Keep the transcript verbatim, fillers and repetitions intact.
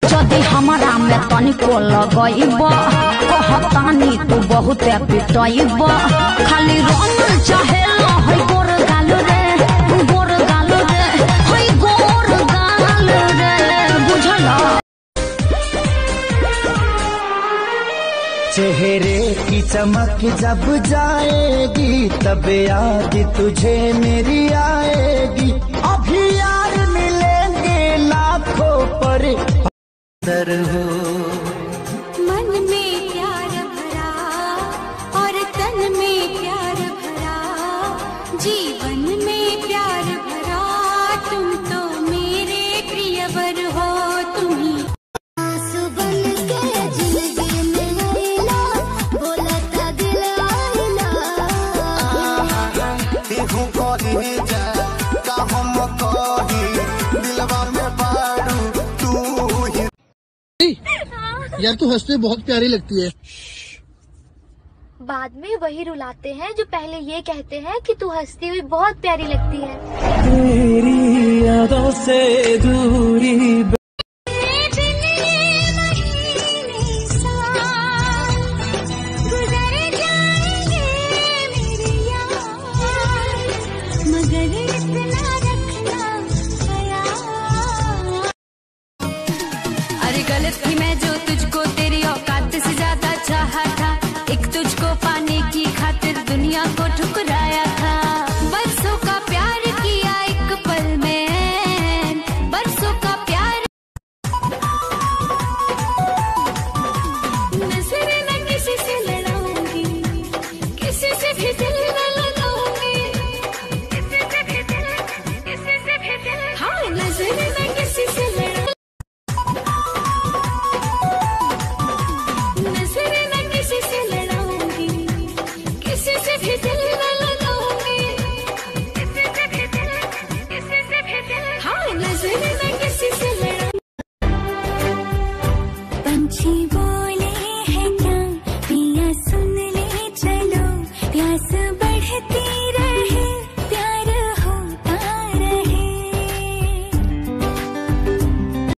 जदि हमारा में तनिको लगइब कहतानी तू बहुत पिटइब खाली रंग चाहे है गोर गाल रे गोर गाल रे है गोर गाल रे बुझल। चेहरे की चमक जब जाएगी तब याद तुझे मेरी आएगी। अभी यार मिलेंगे लाखों पर हो। मन में प्यार भरा और तन में प्यार भरा जीवन में प्यार भरा तुम तो मेरे प्रियवर हो तुम्ही। आंसू बन के जिंदगी में आईला बोलता दिल आईला देखो कहीं जा का हम कहीं दिलवा में बारू तू ही। यार तू हंसते बहुत प्यारी लगती है। बाद में वही रुलाते हैं जो पहले ये कहते हैं कि तू हंसती हुई बहुत प्यारी लगती है। तेरी यादों से दूरी गलत थी मैं जो तुझको तेरी औकात से ज्यादा चाहा था। एक तुझको पाने की खातिर दुनिया को ठुकराया था। बरसों का प्यार किया एक पल में बरसों का प्यार। नजर न किसी से लड़ाऊंगी किसी से भी दिल न लगाऊंगी किसी से भी दिल किसी से भी दिल। हाँ नजर न किसी से लड़ाऊंगी पंछी